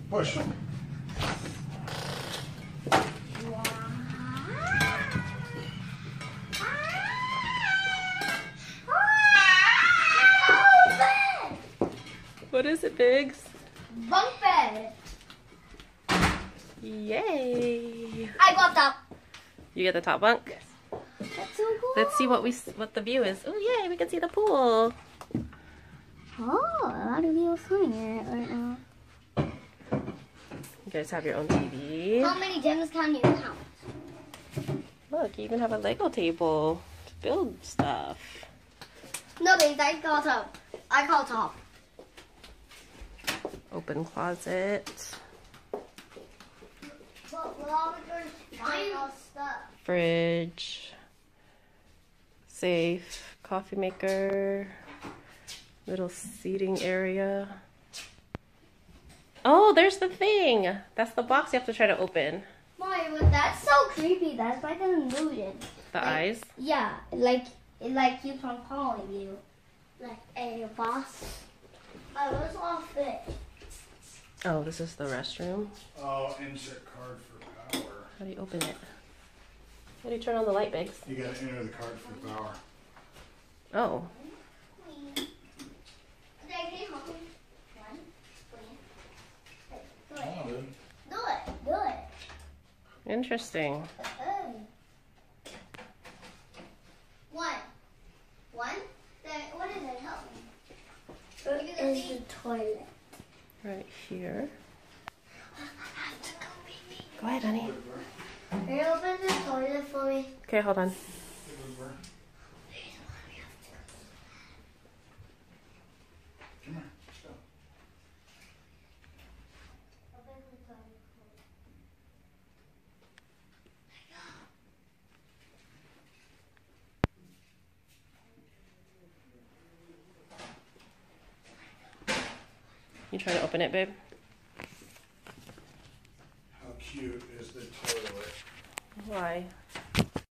Push. What is it, Biggs? Bunk bed. Yay! I got that. You get the top bunk? That's so cool. Let's see what the view is. Oh yay, we can see the pool. Oh, a lot of people swimming in it right now. You guys have your own TV. How many gems can you count? Look, you even have a Lego table to build stuff. No, babe, I got up. I got top. Open closet. But we're all find all stuff. Fridge. Safe. Coffee maker. Little seating area. Oh, there's the thing. That's the box you have to try to open. Mommy, but that's so creepy. That's like an illusion. The eyes? Yeah, like it keeps on calling you. Like, hey, boss. I was off it. Oh, this is the restroom. Oh, insert card for power. How do you open it? How do you turn on the light, Biggs? You gotta enter the card for power. Oh. Do it. Interesting. One. Then what is it? Help me. It is the toilet. Right here. Go ahead, honey. Can you open the toilet for me? Okay, hold on. Come here. Let's go. You trying to open it, babe? How cute is the toilet? Why?